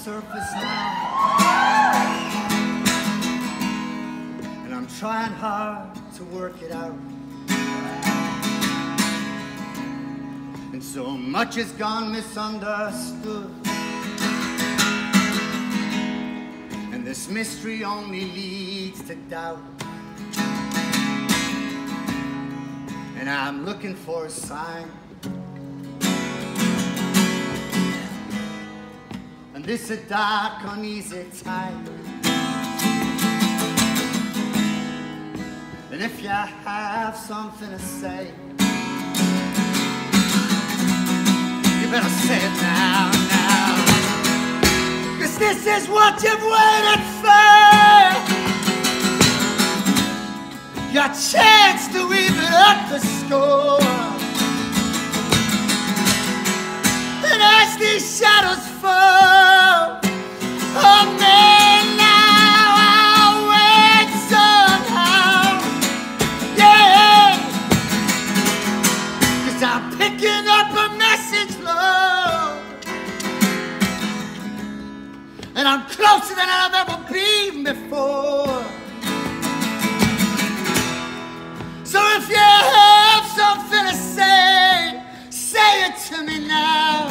surface now, and I'm trying hard to work it out. And so much has gone misunderstood, and this mystery only leads to doubt. And I'm looking for a sign, and this a dark, uneasy time. And if you have something to say, you better say it now, now. 'Cause this is what you've waited for, your chance to even up the score. And as these shadows fall, oh man, now I'll wait somehow, yeah. 'Cause I'm picking up a message, Lord, and I'm closer than I've ever been before. So if you have something to say, say it to me now.